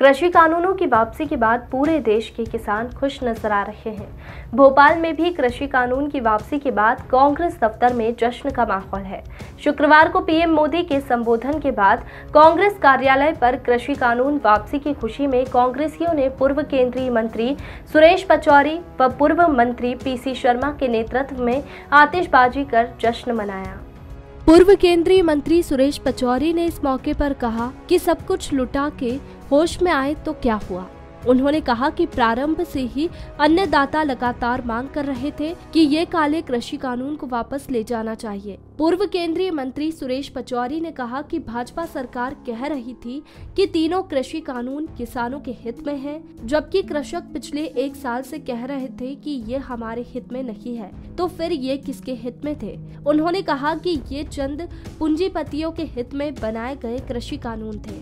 कृषि कानूनों की वापसी के बाद पूरे देश के किसान खुश नजर आ रहे हैं। भोपाल में भी कृषि कानून की वापसी के बाद कांग्रेस दफ्तर में जश्न का माहौल है। शुक्रवार को पीएम मोदी के संबोधन के बाद कांग्रेस कार्यालय पर कृषि कानून वापसी की खुशी में कांग्रेसियों ने पूर्व केंद्रीय मंत्री सुरेश पचौरी व पूर्व मंत्री पीसी शर्मा के नेतृत्व में आतिशबाजी कर जश्न मनाया। पूर्व केंद्रीय मंत्री सुरेश पचौरी ने इस मौके पर कहा कि सब कुछ लुटा के होश में आए तो क्या हुआ। उन्होंने कहा कि प्रारंभ से ही अन्नदाता लगातार मांग कर रहे थे कि ये काले कृषि कानून को वापस ले जाना चाहिए। पूर्व केंद्रीय मंत्री सुरेश पचौरी ने कहा कि भाजपा सरकार कह रही थी कि तीनों कृषि कानून किसानों के हित में है, जबकि कृषक पिछले 1 साल से कह रहे थे कि ये हमारे हित में नहीं है, तो फिर ये किसके हित में थे। उन्होंने कहा कि ये चंद पूंजीपतियों के हित में बनाए गए कृषि कानून थे।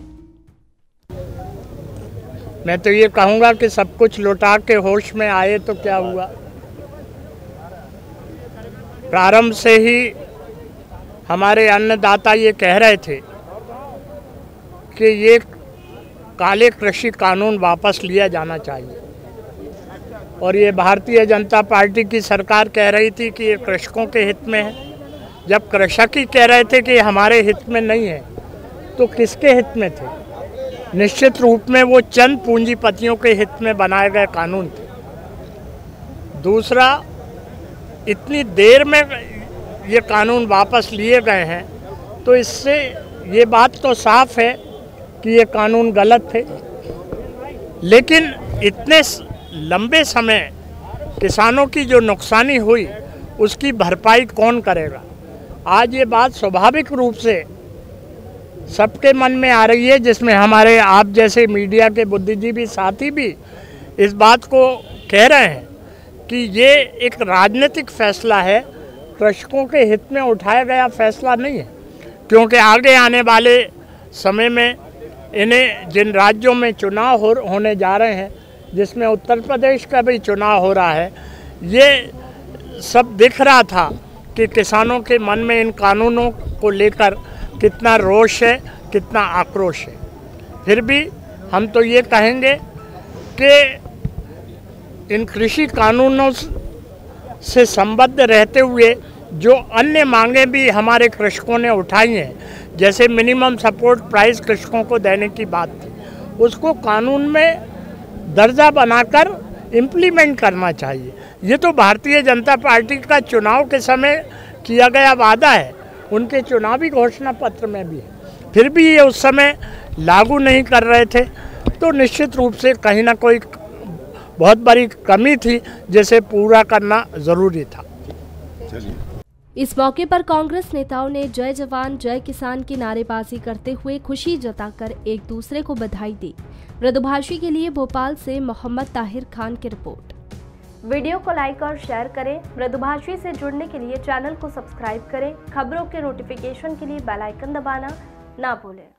मैं तो ये कहूँगा कि सब कुछ लौटा के होश में आए तो क्या हुआ। प्रारंभ से ही हमारे अन्नदाता ये कह रहे थे कि ये काले कृषि कानून वापस लिया जाना चाहिए, और ये भारतीय जनता पार्टी की सरकार कह रही थी कि ये कृषकों के हित में है। जब कृषक ही कह रहे थे कि हमारे हित में नहीं है, तो किसके हित में थे? निश्चित रूप में वो चंद पूंजीपतियों के हित में बनाए गए कानून थे। दूसरा, इतनी देर में ये कानून वापस लिए गए हैं, तो इससे ये बात तो साफ है कि ये कानून गलत थे। लेकिन इतने लंबे समय किसानों की जो नुकसानी हुई, उसकी भरपाई कौन करेगा? आज ये बात स्वाभाविक रूप से सबके मन में आ रही है, जिसमें हमारे आप जैसे मीडिया के बुद्धिजीवी साथी भी इस बात को कह रहे हैं कि ये एक राजनीतिक फैसला है, कृषकों के हित में उठाया गया फैसला नहीं है। क्योंकि आगे आने वाले समय में इन्हें जिन राज्यों में चुनाव होने जा रहे हैं, जिसमें उत्तर प्रदेश का भी चुनाव हो रहा है, ये सब दिख रहा था कि किसानों के मन में इन कानूनों को लेकर कितना रोष है, कितना आक्रोश है। फिर भी हम तो ये कहेंगे कि इन कृषि कानूनों से संबद्ध रहते हुए जो अन्य मांगे भी हमारे कृषकों ने उठाई हैं, जैसे मिनिमम सपोर्ट प्राइस कृषकों को देने की बात थी, उसको कानून में दर्जा बनाकर इम्प्लीमेंट करना चाहिए। ये तो भारतीय जनता पार्टी का चुनाव के समय किया गया वादा है, उनके चुनावी घोषणा पत्र में भी है। फिर भी ये उस समय लागू नहीं कर रहे थे, तो निश्चित रूप से कहीं ना कोई बहुत बड़ी कमी थी, जिसे पूरा करना ज़रूरी था। इस मौके पर कांग्रेस नेताओं ने जय जवान जय किसान की नारेबाजी करते हुए खुशी जताकर एक दूसरे को बधाई दी। मृदुभाषी के लिए भोपाल से मोहम्मद ताहिर खान की रिपोर्ट। वीडियो को लाइक और शेयर करें। मृदुभाषी से जुड़ने के लिए चैनल को सब्सक्राइब करें। खबरों के नोटिफिकेशन के लिए बेल आइकन दबाना ना भूलें।